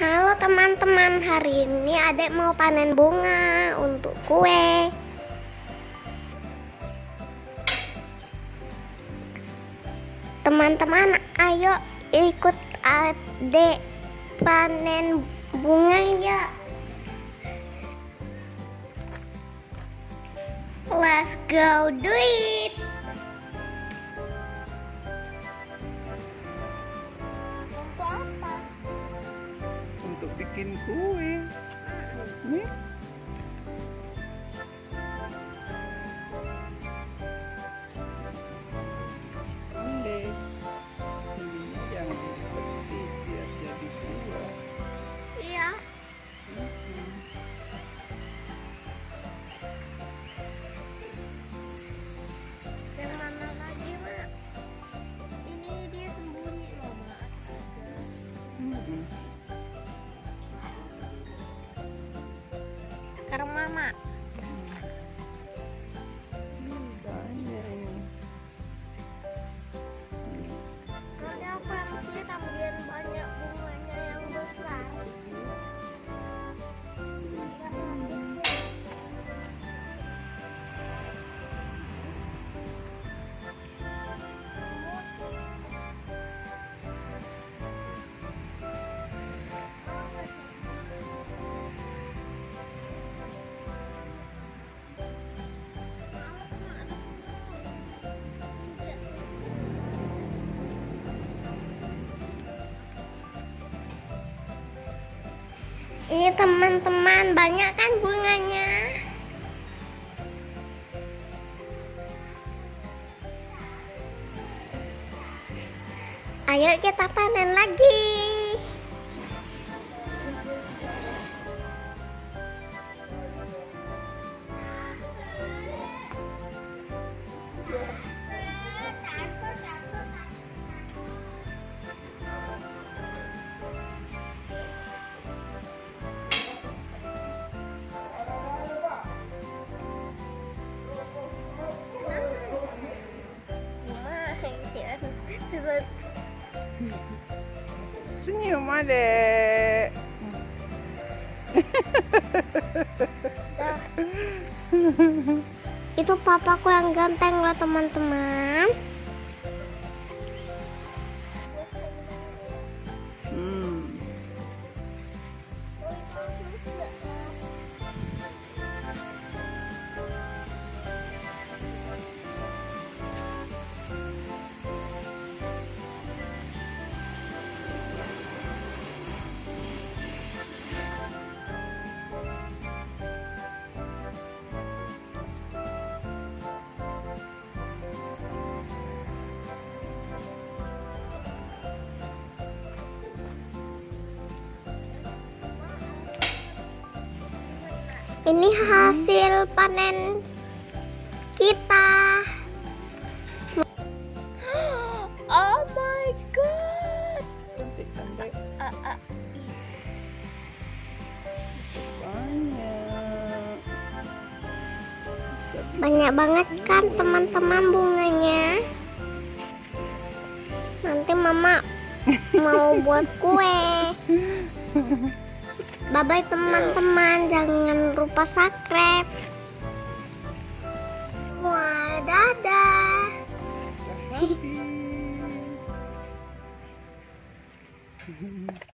Halo teman-teman, hari ini adek mau panen bunga untuk kue. Teman-teman, ayo ikut adek panen bunga ya. Let's go do it. Untuk bikin kue. Nih. Pandai. Ini jangan dipetik biar jadi buah. Iya. Yang mana lagi, Mak? Ini dia sembunyi loh, Mak. Sekarang Mama. Banyak ini. Kenapa sih tambahin banyak bunganya yang besar? Ini teman-teman, banyak kan bunganya? Ayo kita panen lagi. Senyum adek. Itu papaku yang ganteng loh teman-teman. Ini hasil panen kita. Oh my god. Cantik kan dek? Banyak. Banyak banget kan teman-teman bunganya. Nanti mama mau buat kue. Bye-bye teman-teman, jangan lupa subscribe. Wah, dadah.